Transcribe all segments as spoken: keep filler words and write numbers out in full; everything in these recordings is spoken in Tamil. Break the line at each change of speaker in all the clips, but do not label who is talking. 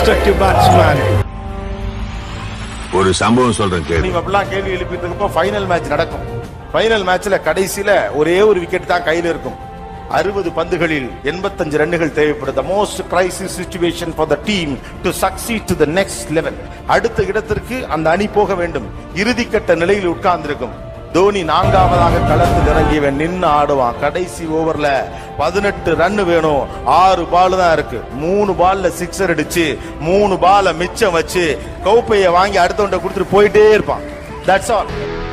destructive batsman.
ஒரு சம்பவம் சொல்றேன் கேளு.
நீங்க அப்படிலாம் கேள்வி எழுப்பிட்டு இருக்கப்போ ஃபைனல் மேட்ச் நடக்கும். ஃபைனல் மேட்ச்ல கடைசியில ஒரே ஒரு விக்கெட் தான் கையில இருக்கும். அறுபது பந்துகளில் எண்பத்தஞ்சு ரன்னுகள் தேவைப்படும். The most crisis situation for the team to succeed to the next level. அடுத்த இடத்திற்கு அந்த அணி போக வேண்டும். இறுதிக்கட்ட நிலையில் உட்கார்ந்திருக்கும். தோனி நான்காவதாக களத்தில் இறங்கியவன் நின்று ஆடுவான். கடைசி ஓவர்ல பதினெட்டு ரன் வேணும். ஆறு பால் தான் இருக்கு. மூணு பால்ல சிக்ஸர் அடிச்சு மூணு பால மிச்சம் வச்சு கோப்பையை வாங்கி அடுத்தவன்ட்ட கொடுத்துட்டு போயிட்டே இருப்பான். That's all.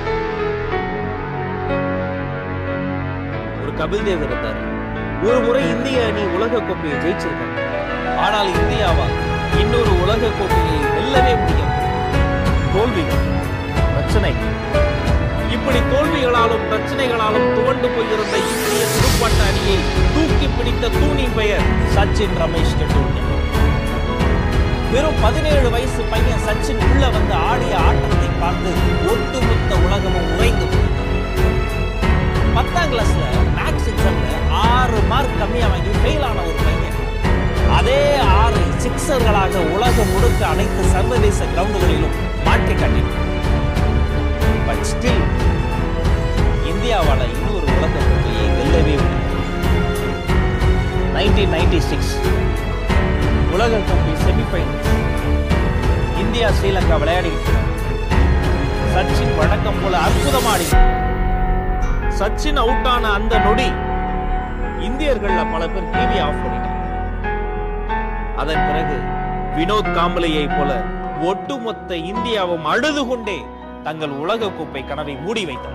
ஒரு கபில் தேவ் இருந்தார். ஒரு முறை இந்திய அணி உலக கோப்பையை ஜெயிச்சிருக்காங்க. ஆனால் இந்தியாவால் இன்னொரு உலக கோப்பையை வெல்லவே முடியும். தோல்விகள், பிரச்சனை, இப்படி தோல்விகளாலும் பிரச்சனைகளாலும் துவண்டு போயிருந்த இந்திய துடுப்பாட்ட அணியை தூக்கி பிடித்த தூணின் பெயர் சச்சின் ரமேஷ் டெண்டுல்கர். வெறும் பதினேழு வயசு பையன் சச்சின் உள்ள வந்து ஆடிய ஆட்டத்தை பார்த்து ஒட்டுமொத்த உலகமும் உறைந்து பத்தாம் கிளாஸ்ல மேக்ஸ் எக்ஸாம்ல ஆறு மார்க் கம்மியா வாங்கி ஃபெயில் ஆன ஒரு பையன் அதே ஆறு சிக்ஸர்களாக உலகம் முழுக்க அனைத்து சர்வதேச கிரவுண்டுகளிலும் மாற்றி காட்டினார். பட் ஸ்டில் இந்தியாவால இன்னொரு உலக கோப்பையை வெல்லவே முடியும். நைன்டீன் நைன்டி சிக்ஸ் உலக கோப்பை செமிஃபைனல் இந்தியா ஸ்ரீலங்கா விளையாடிட்டு சச்சின் வழக்கம் போல அற்புதமாடி சச்சின் அவுட் ஆன அந்த நொடி இந்தியர்கள்ல பல பேர் டிவி ஆஃப் பண்ணிட்டாங்க. அதன் பிறகு வினோத் காம்பலையை போல ஒட்டுமொத்த இந்தியாவும் அழுது கொண்டே தங்கள் உலக கோப்பை கனவை மூடி வைத்தார்.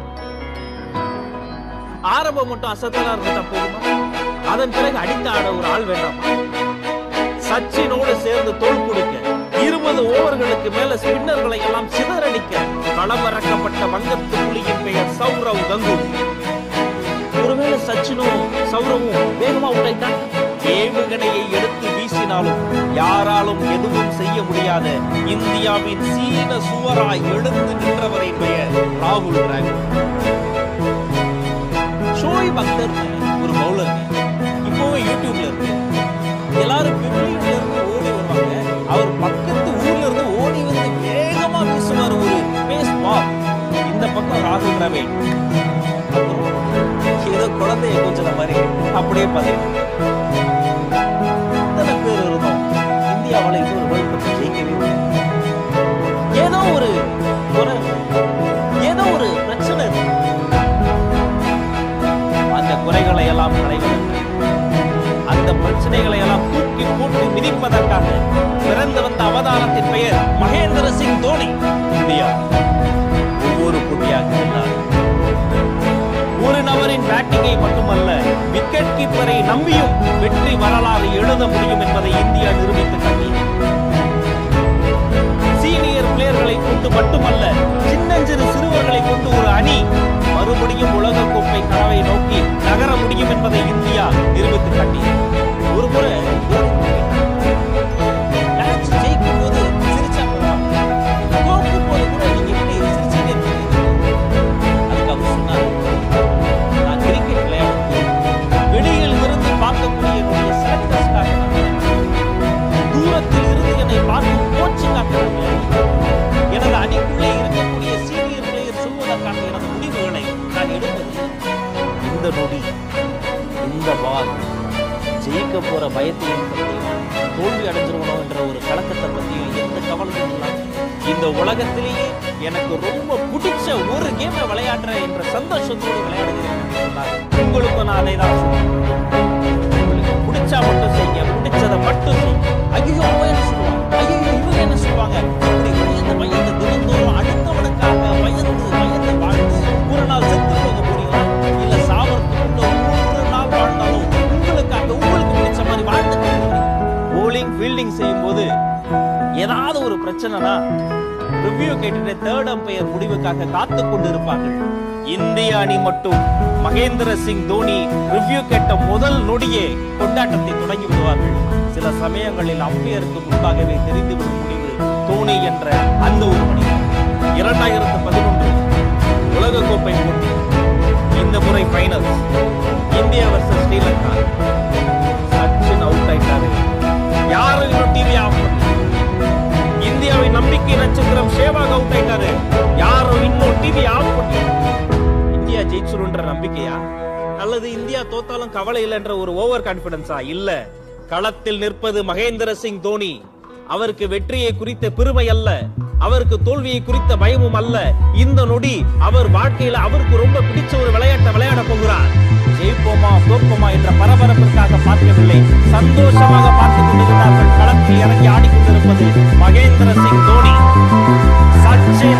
ஆரம்பம் மட்டும் அசத்தலா இருந்தா போதுமா? அதன் பிறகு அடித்த ஆட ஒரு ஆள் வேண்டாமா? சச்சினோடு சேர்ந்து தோல் கொடுக்க இருபது ஓவர்களுக்கு மேல ஸ்பின்னர்களை எல்லாம் சிதறடிக்க களமிறக்கப்பட்ட வங்கத்து புலியின் பெயர் சௌரவ் கங்குலி. ஒருவேளை சச்சினும் சௌரவும் வேகமா உடைத்தான். ஏவுகணையை எடுத்து வீசினாலும் யாராலும் எதுவும் செய்ய முடியாத இந்தியாவின் சீன சுவராய் எழுந்து நின்றவரின் பெயர் ராகுல் டிராவிட். ஷோயிப் அக்தர் ஒரு பவுலர் இப்பவும் யூடியூப்ல இருக்கு. எல்லாரும் பிப்ளியில இருந்து ஓடி வருவாங்க. அவர் பக்கத்து ஊர்ல இருந்து ஓடி வந்து வேகமா வீசுவார் ஒரு பேஸ் பால். இந்த பக்கம் ராகுல் டிராவிட் ஏதோ குழந்தைய கொஞ்சம் மாதிரி அப்படியே பதிவு. இத்தனை பேர் இருந்தோம். இந்தியாவில் இது ஒரு வேர்ல்ட் கப் ஜெயிக்கவே ஏதோ ஒரு ஏதோ ஒரு பிரச்சனை இருக்கு. அந்த குறைகளை எல்லாம் களைவதற்கு அந்த பிரச்சனைகளை எல்லாம் தூக்கி போட்டு மிதிப்பதற்காக பிறந்து வந்த அவதாரத்தின் பெயர் மகேந்திர சிங் தோனி. இந்தியா ஒவ்வொரு போட்டியாக இருந்தார். ஒரு நபரின் பேட்டிங்கை மட்டுமல்ல விக்கெட் கீப்பரை நம்பியும் வெற்றி வரலாறு எழுத முடியும் என்பதை இந்தியா நிரூபித்து காட்டியது. சீனியர் பிளேயர்களை கொண்டு மட்டுமல்ல சின்னஞ்சிறு சிறுவர்களை கொண்டு ஒரு அணி மறுபடியும் உலக கோப்பை கனவை நோக்கி நகர முடியும் என்பதை இந்தியா நிரூபித்து காட்டியது. ஒரு முறை மேட்ச் ஜெயிக்கும் போது சிரிச்சா தோற்கும் போது கூட நீங்க இப்படி சிரிச்சுட்டே இருக்கீங்க. அதுக்கு அவர் சொன்னார், நான் கிரிக்கெட் விளையாடுறது வெளியில் இருந்து பார்க்கக்கூடிய என்னுடைய செலக்டர்ஸ்க்காக தூரத்தில் இருந்து என்னை பார்க்கும் கோச்சுக்காக எனது அணிக்குள்ளே இருக்கக்கூடிய சீனியர் பிளேயர் சொல்வதற்கான எனது முடிவுகளை நான் எடுப்பது இந்த நொடி இந்த பால் ஜெயிக்க போற பயத்தையும் பற்றியும் தோல்வி அடைஞ்சிருவனோ என்ற ஒரு கலக்கத்தை பற்றியும் எந்த கவலையும் இல்லை. இந்த உலகத்திலேயே எனக்கு ரொம்ப பிடிச்ச ஒரு கேமை விளையாடுற என்ற சந்தோஷத்தோடு விளையாடுகிறேன். உங்களுக்கு நான் அதை தான் சொல்றேன். உங்களுக்கு பிடிச்சா மட்டும் செய்யுங்க, பிடிச்சதை மட்டும் செய்யுங்க. ஐயோ என்ன சொல்லுவாங்க, ஐயோ இவங்க என்ன சொல்லுவாங்க, இப்படி பயந்து பயந்து தினந்தோறும் அடுத்தவனுக்காக பயந்து பயந்து வாழ்ந்து ஒரு நாள் செத்து போக போறீங்களா? இல்ல சாவறதுக்குள்ள ஒரு நாள் வாழ்ந்தாலும் உங்களுக்காக உங்களுக்கு பிடிச்ச மாதிரி வாழ்ந்து போலிங் ஃபீல்டிங் செய்யும் போது ஏதாவது ஒரு பிரச்சனைனா ரிவ்யூ கேட்டுட்டு தேர்ட் அம்பையர் முடிவுக்காக காத்து கொண்டு இருப்பார்கள். இந்திய அணி மட்டும் மகேந்திர சிங் தோனி ரிவ்யூ கேட்ட முதல் நொடியே கொண்டாட்டத்தை தொடங்கி விடுவார்கள். சில சமயங்களில் அம்பையருக்கு முன்பாகவே தெரிந்துவிடும் முடிவு தோனி என்ற அந்த ஒரு மனிதன். இரண்டாயிரத்து பதினொன்று உலக கோப்பை போட்டி இந்த முறை final India versus Sri Lanka. Sachin out ஆயிட்டாரு. யாரும் இன்னும் டிவி ஆஃப் பண்ணி என்ற நம்பிக்கையா, அல்லது இந்தியா தோத்தாலும் கவலை இல்லை என்ற ஒரு ஓவர் கான்பிடன்ஸா? இல்ல, களத்தில் நிற்பது மகேந்திர சிங் தோனி. அவருக்கு வெற்றியை குறித்த பெருமை அல்ல, அவருக்கு தோல்வியை குறித்த பயமும் அல்ல. இந்த நொடி அவர் வாழ்க்கையில அவருக்கு ரொம்ப பிடிச்ச ஒரு விளையாட்டை விளையாட போகிறார். ஜெயிப்போமா தோற்போமா என்ற பரபரப்பிற்காக பார்க்கவில்லை, சந்தோஷமாக பார்த்துக் கொண்டிருந்தார்கள். களத்தில் இறங்கி ஆடிக்கொண்டிருப்பது மகேந்திர சிங் தோனி. சச்